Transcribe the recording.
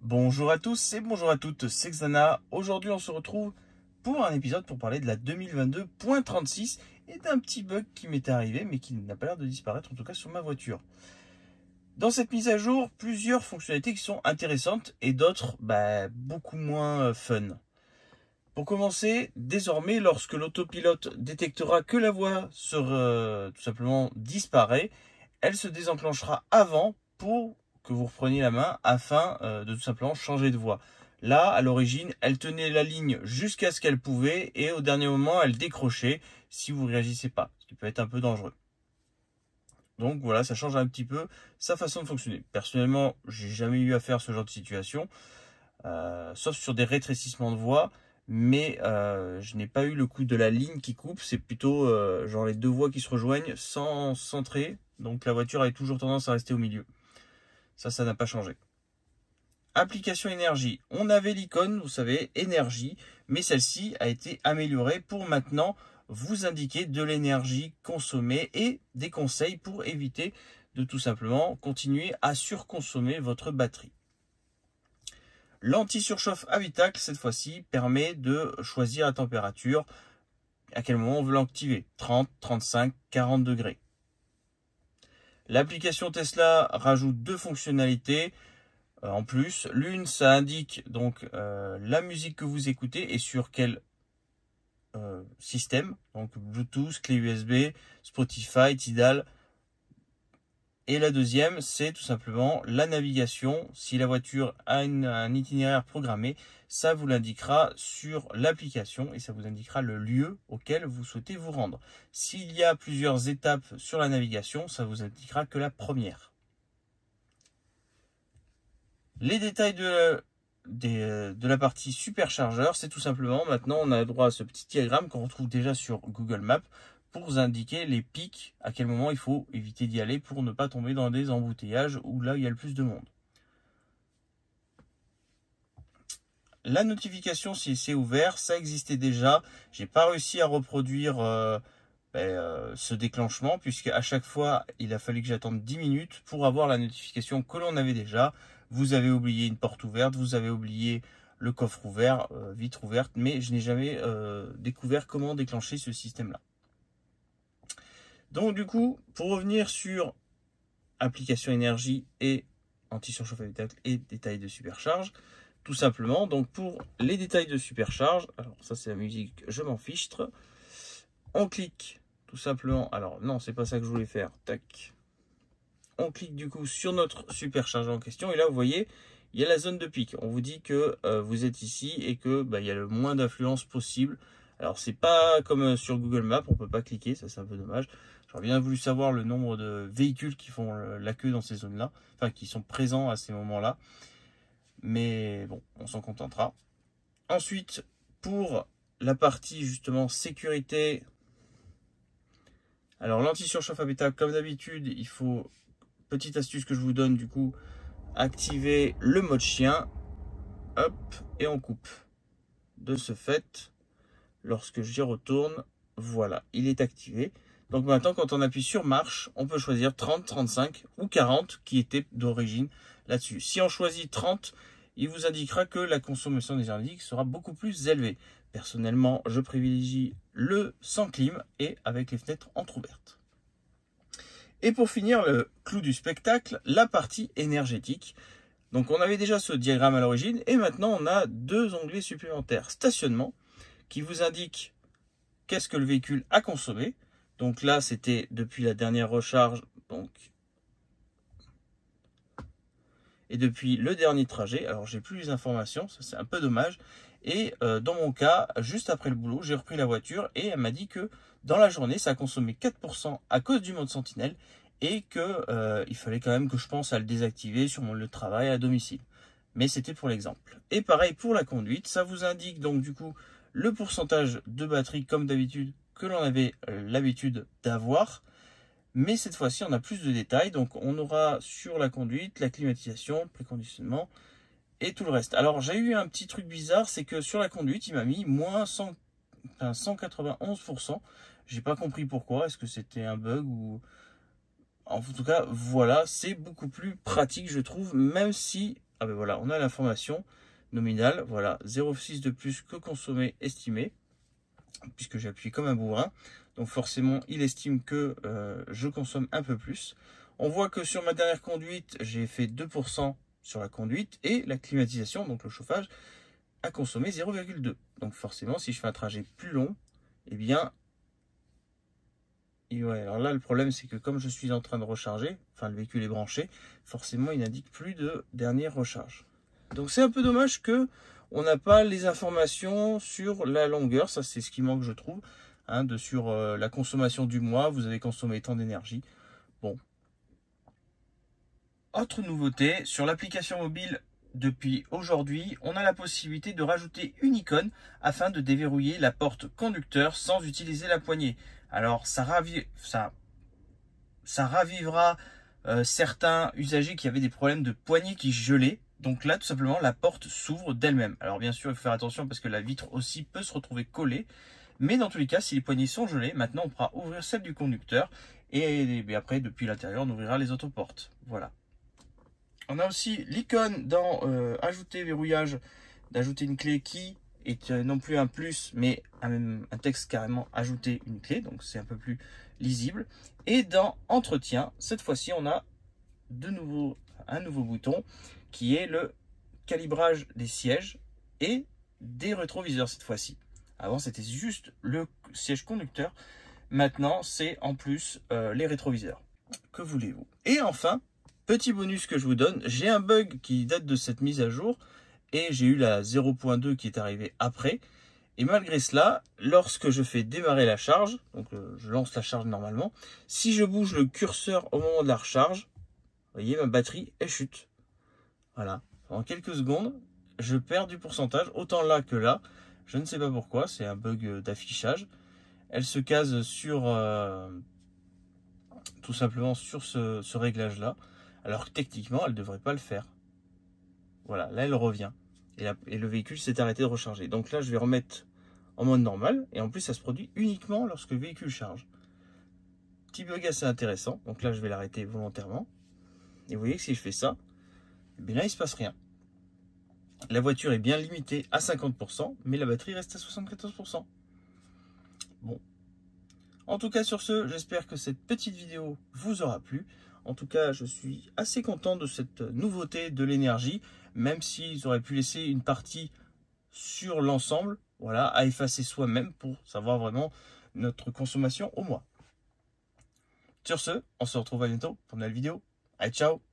Bonjour à tous et bonjour à toutes, c'est Xana. Aujourd'hui on se retrouve pour un épisode pour parler de la 2022.36 et d'un petit bug qui m'est arrivé mais qui n'a pas l'air de disparaître, en tout cas sur ma voiture. Dans cette mise à jour, plusieurs fonctionnalités qui sont intéressantes et d'autres beaucoup moins fun. Pour commencer, désormais lorsque l'autopilote détectera que la voix tout simplement disparaît, elle se désenclenchera avant pour que vous repreniez la main afin de tout simplement changer de voie. Là, à l'origine, elle tenait la ligne jusqu'à ce qu'elle pouvait et au dernier moment, elle décrochait si vous ne réagissez pas, ce qui peut être un peu dangereux. Donc voilà, ça change un petit peu sa façon de fonctionner. Personnellement, j'ai jamais eu à faire ce genre de situation, sauf sur des rétrécissements de voie, mais je n'ai pas eu le coup de la ligne qui coupe. C'est plutôt genre les deux voies qui se rejoignent sans centrer, donc la voiture a toujours tendance à rester au milieu. Ça n'a pas changé. Application énergie. On avait l'icône, vous savez, énergie, mais celle-ci a été améliorée pour maintenant vous indiquer de l'énergie consommée et des conseils pour éviter de tout simplement continuer à surconsommer votre batterie. L'anti-surchauffe habitacle, cette fois-ci, permet de choisir la température, à quel moment on veut l'activer, 30, 35, 40 degrés. L'application Tesla rajoute deux fonctionnalités en plus. L'une, ça indique donc la musique que vous écoutez et sur quel système, donc Bluetooth, clé USB, Spotify, Tidal. Et la deuxième, c'est tout simplement la navigation. Si la voiture a un itinéraire programmé, ça vous l'indiquera sur l'application et ça vous indiquera le lieu auquel vous souhaitez vous rendre. S'il y a plusieurs étapes sur la navigation, ça vous indiquera que la première. Les détails de la partie superchargeur, c'est tout simplement, maintenant on a droit à ce petit diagramme qu'on retrouve déjà sur Google Maps pour vous indiquer les pics, à quel moment il faut éviter d'y aller pour ne pas tomber dans des embouteillages ou là où il y a le plus de monde. La notification, si c'est ouvert, ça existait déjà. J'ai pas réussi à reproduire ce déclenchement puisque à chaque fois il a fallu que j'attende 10 minutes pour avoir la notification que l'on avait déjà. Vous avez oublié une porte ouverte, vous avez oublié le coffre ouvert, vitre ouverte, mais je n'ai jamais découvert comment déclencher ce système-là. Donc du coup, pour revenir sur application énergie et anti-surchauffe habitacle et détails de supercharge, tout simplement, donc pour les détails de supercharge, alors ça c'est la musique, je m'en fichtre, on clique tout simplement, alors non, c'est pas ça que je voulais faire, tac. On clique du coup sur notre superchargeur en question et là vous voyez il y a la zone de pic. On vous dit que vous êtes ici et que il y a le moins d'influence possible. Alors c'est pas comme sur Google Maps, on peut pas cliquer, ça c'est un peu dommage. J'aurais bien voulu savoir le nombre de véhicules qui font la queue dans ces zones-là, enfin qui sont présents à ces moments-là. Mais bon, on s'en contentera. Ensuite, pour la partie justement sécurité, alors l'anti-surchauffe habitacle, comme d'habitude, il faut, petite astuce que je vous donne du coup, activer le mode chien, hop, et on coupe. De ce fait, lorsque j'y retourne, voilà, il est activé. Donc maintenant, quand on appuie sur marche, on peut choisir 30, 35 ou 40 qui était d'origine là-dessus. Si on choisit 30, il vous indiquera que la consommation d'énergie sera beaucoup plus élevée. Personnellement, je privilégie le sans clim et avec les fenêtres entrouvertes. Et pour finir, le clou du spectacle, la partie énergétique. Donc on avait déjà ce diagramme à l'origine et maintenant on a deux onglets supplémentaires. Stationnement, qui vous indique qu'est-ce que le véhicule a consommé. Donc là, c'était depuis la dernière recharge et depuis le dernier trajet. Alors j'ai plus les informations, ça c'est un peu dommage. Et dans mon cas, juste après le boulot, j'ai repris la voiture et elle m'a dit que dans la journée, ça a consommé 4% à cause du mode sentinelle et que il fallait quand même que je pense à le désactiver sur mon lieu de travail à domicile. Mais c'était pour l'exemple. Et pareil pour la conduite, ça vous indique donc du coup le pourcentage de batterie comme d'habitude que l'on avait l'habitude d'avoir. Mais cette fois-ci, on a plus de détails. Donc on aura sur la conduite, la climatisation, le préconditionnement et tout le reste. Alors j'ai eu un petit truc bizarre, c'est que sur la conduite, il m'a mis moins 191%. J'ai pas compris pourquoi. Est-ce que c'était un bug ou... En tout cas, voilà, c'est beaucoup plus pratique, je trouve, même si Ah ben voilà, on a l'information nominale. Voilà, 0,6 de plus que consommé estimé, puisque j'ai appuyé comme un bourrin. Donc forcément, il estime que je consomme un peu plus. On voit que sur ma dernière conduite, j'ai fait 2% sur la conduite et la climatisation, donc le chauffage, a consommé 0,2. Donc forcément, si je fais un trajet plus long, eh bien... Et ouais, alors là, le problème, c'est que comme je suis en train de recharger, enfin le véhicule est branché, forcément, il n'indique plus de dernière recharge. Donc c'est un peu dommage que on n'a pas les informations sur la longueur. Ça, c'est ce qui manque, je trouve. Hein, sur la consommation du mois, vous avez consommé tant d'énergie. Bon. Autre nouveauté, sur l'application mobile, depuis aujourd'hui, on a la possibilité de rajouter une icône afin de déverrouiller la porte conducteur sans utiliser la poignée. Alors, ça ravivera certains usagers qui avaient des problèmes de poignée qui gelaient. Donc là, tout simplement, la porte s'ouvre d'elle-même. Alors bien sûr, il faut faire attention parce que la vitre aussi peut se retrouver collée. Mais dans tous les cas, si les poignées sont gelées, maintenant on pourra ouvrir celle du conducteur. Et après, depuis l'intérieur, on ouvrira les autres portes. Voilà. On a aussi l'icône dans ajouter verrouillage, d'ajouter une clé qui est non plus un plus, mais un texte carrément ajouter une clé. Donc c'est un peu plus lisible. Et dans entretien, cette fois-ci, on a un nouveau bouton qui est le calibrage des sièges et des rétroviseurs cette fois-ci. Avant, c'était juste le siège conducteur. Maintenant, c'est en plus les rétroviseurs. Que voulez-vous? Et enfin, petit bonus que je vous donne, j'ai un bug qui date de cette mise à jour et j'ai eu la 0.2 qui est arrivée après. Et malgré cela, lorsque je fais démarrer la charge, donc je lance la charge normalement, si je bouge le curseur au moment de la recharge, vous voyez, ma batterie, elle chute. Voilà. En quelques secondes, je perds du pourcentage, autant là que là. Je ne sais pas pourquoi, c'est un bug d'affichage. Elle se case sur tout simplement sur ce réglage-là. Alors que techniquement, elle ne devrait pas le faire. Voilà, là, elle revient. Et le véhicule s'est arrêté de recharger. Donc là, je vais remettre en mode normal. Et en plus, ça se produit uniquement lorsque le véhicule charge. Petit bug assez intéressant. Donc là, je vais l'arrêter volontairement. Et vous voyez que si je fais ça, eh bien là, il ne se passe rien. La voiture est bien limitée à 50%, mais la batterie reste à 74%. Bon. En tout cas, sur ce, j'espère que cette petite vidéo vous aura plu. En tout cas, je suis assez content de cette nouveauté de l'énergie, même s'ils auraient pu laisser une partie sur l'ensemble, voilà, à effacer soi-même pour savoir vraiment notre consommation au mois. Sur ce, on se retrouve à bientôt pour une nouvelle vidéo. Allez, ciao!